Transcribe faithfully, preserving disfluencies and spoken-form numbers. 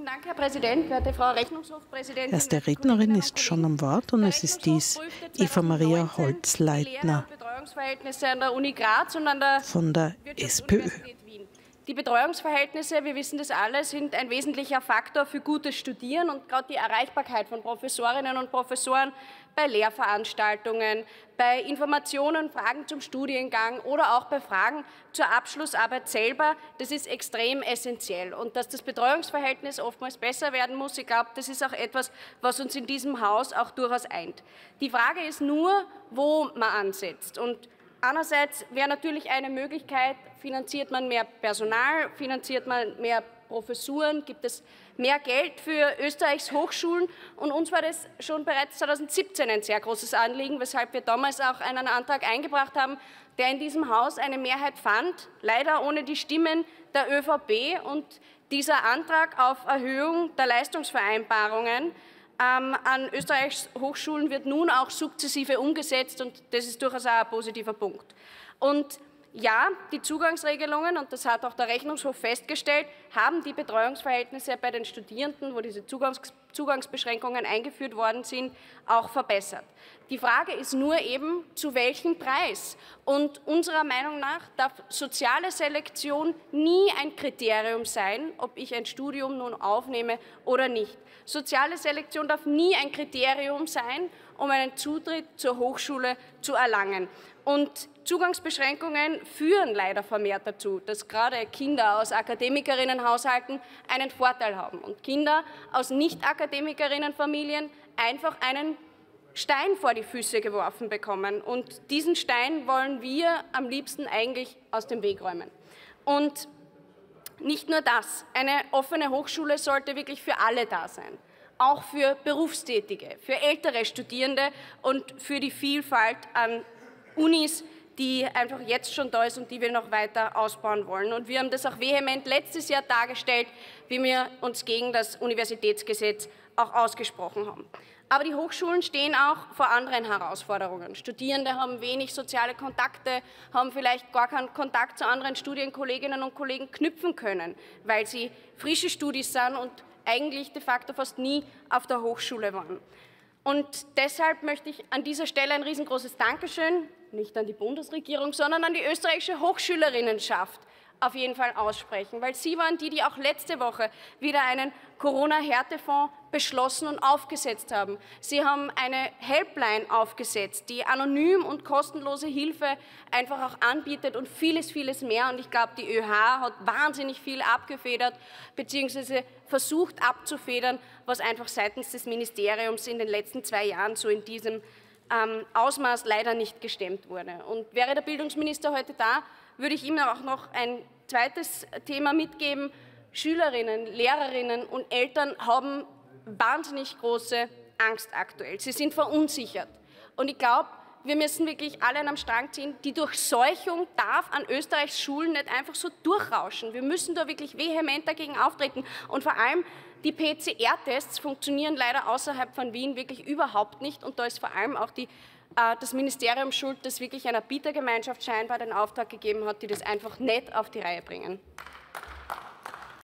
Vielen Dank, Herr Präsident, werte Frau Rechnungshofpräsidentin. Erste Rednerin ist schon am Wort und es ist dies Eva-Maria Holzleitner Betreuungsverhältnisse an der Uni Graz und an der von der SPÖ. Die Betreuungsverhältnisse, wir wissen das alle, sind ein wesentlicher Faktor für gutes Studieren und gerade die Erreichbarkeit von Professorinnen und Professoren bei Lehrveranstaltungen, bei Informationen, Fragen zum Studiengang oder auch bei Fragen zur Abschlussarbeit selber, das ist extrem essentiell. Und dass das Betreuungsverhältnis oftmals besser werden muss, ich glaube, das ist auch etwas, was uns in diesem Haus auch durchaus eint. Die Frage ist nur, wo man ansetzt. Und einerseits wäre natürlich eine Möglichkeit, finanziert man mehr Personal, finanziert man mehr Professuren, gibt es mehr Geld für Österreichs Hochschulen. Und uns war das schon bereits zweitausendsiebzehn ein sehr großes Anliegen, weshalb wir damals auch einen Antrag eingebracht haben, der in diesem Haus eine Mehrheit fand, leider ohne die Stimmen der ÖVP. Und dieser Antrag auf Erhöhung der Leistungsvereinbarungen Ähm, an Österreichs Hochschulen wird nun auch sukzessive umgesetzt, und das ist durchaus auch ein positiver Punkt. Und ja, die Zugangsregelungen, und das hat auch der Rechnungshof festgestellt, haben die Betreuungsverhältnisse bei den Studierenden, wo diese Zugangs Zugangsbeschränkungen eingeführt worden sind, auch verbessert. Die Frage ist nur eben, zu welchem Preis? Und unserer Meinung nach darf soziale Selektion nie ein Kriterium sein, ob ich ein Studium nun aufnehme oder nicht. Soziale Selektion darf nie ein Kriterium sein, um einen Zutritt zur Hochschule zu erlangen. Und Zugangsbeschränkungen führen leider vermehrt dazu, dass gerade Kinder aus Akademikerinnenhaushalten einen Vorteil haben und Kinder aus Nicht-Akademikerinnenfamilien einfach einen Stein vor die Füße geworfen bekommen. Und diesen Stein wollen wir am liebsten eigentlich aus dem Weg räumen. Und nicht nur das, eine offene Hochschule sollte wirklich für alle da sein, auch für Berufstätige, für ältere Studierende und für die Vielfalt an Unis, die einfach jetzt schon da ist und die wir noch weiter ausbauen wollen. Und wir haben das auch vehement letztes Jahr dargestellt, wie wir uns gegen das Universitätsgesetz auch ausgesprochen haben. Aber die Hochschulen stehen auch vor anderen Herausforderungen. Studierende haben wenig soziale Kontakte, haben vielleicht gar keinen Kontakt zu anderen Studienkolleginnen und Kollegen knüpfen können, weil sie frische Studis sind und eigentlich de facto fast nie auf der Hochschule waren. Und deshalb möchte ich an dieser Stelle ein riesengroßes Dankeschön, nicht an die Bundesregierung, sondern an die österreichische Hochschülerinnenschaft auf jeden Fall aussprechen, weil Sie waren die, die auch letzte Woche wieder einen Corona-Härtefonds beschlossen und aufgesetzt haben. Sie haben eine Helpline aufgesetzt, die anonym und kostenlose Hilfe einfach auch anbietet und vieles, vieles mehr. Und ich glaube, die ÖH hat wahnsinnig viel abgefedert bzw. versucht abzufedern, was einfach seitens des Ministeriums in den letzten zwei Jahren so in diesem ähm, Ausmaß leider nicht gestemmt wurde. Und wäre der Bildungsminister heute da, würde ich ihm auch noch ein zweites Thema mitgeben. Schülerinnen, Lehrerinnen und Eltern haben wahnsinnig große Angst aktuell. Sie sind verunsichert. Und ich glaube, wir müssen wirklich alle an einem Strang ziehen. Die Durchseuchung darf an Österreichs Schulen nicht einfach so durchrauschen. Wir müssen da wirklich vehement dagegen auftreten. Und vor allem die P C R-Tests funktionieren leider außerhalb von Wien wirklich überhaupt nicht. Und da ist vor allem auch die das Ministerium schuld, das wirklich einer Bietergemeinschaft scheinbar den Auftrag gegeben hat, die das einfach nicht auf die Reihe bringen.